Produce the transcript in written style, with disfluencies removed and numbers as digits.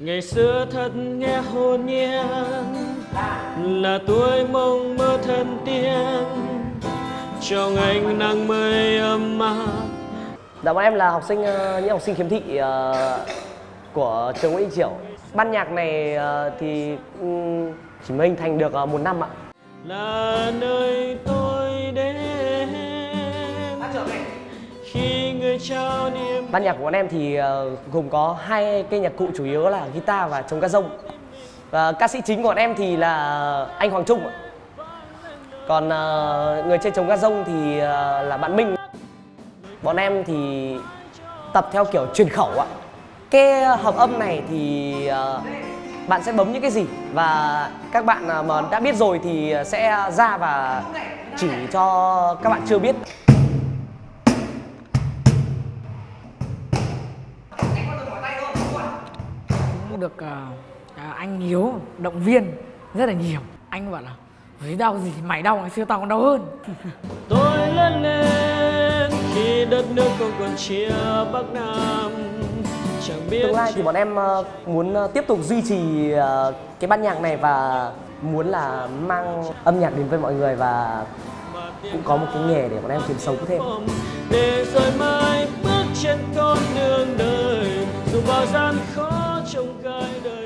Ngày xưa thật nghe hồn nhiên, là tuổi mộng mơ thần tiên, trong ánh nắng mây ấm áp. Dạ, bọn em là học sinh, những học sinh khiếm thị của trường Nguyễn Đình Chiểu. Ban nhạc này thì chỉ mới hình thành được 1 năm ạ. Là nơi tôi đến khi người trao niềm. Ban nhạc của bọn em thì gồm có 2 cây nhạc cụ chủ yếu là guitar và trống ca rông. Và ca sĩ chính của bọn em thì là anh Hoàng Trung ạ. Còn người chơi trống ca rông thì là bạn Minh. Bọn em thì tập theo kiểu truyền khẩu ạ. Cái hợp âm này thì bạn sẽ bấm những cái gì, và các bạn mà đã biết rồi thì sẽ ra và chỉ cho các bạn chưa biết. Cũng được anh Hiếu động viên rất là nhiều. Anh bảo là với đau gì mày đau, ngày xưa tao còn đau hơn. Tôi lớn lên khi đất nước không còn chia Bắc Nam. Chẳng biết tương lai thì bọn em muốn tiếp tục duy trì cái ban nhạc này và muốn là mang âm nhạc đến với mọi người, và cũng có một cái nghề để bọn em kiếm sống thêm. Để rồi mai bước trên con đường đời, dù bao gian khó trong cái đời.